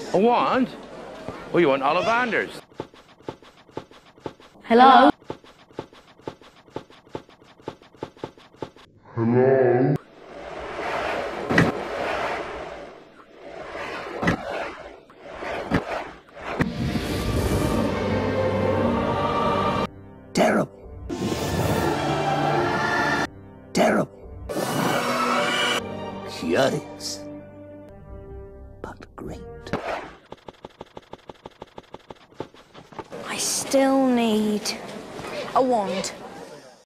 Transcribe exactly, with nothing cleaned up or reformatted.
A wand? Oh, you want Olivander's? Hello? Hello? Terrible. Terrible. Curious. But great. I still need a wand.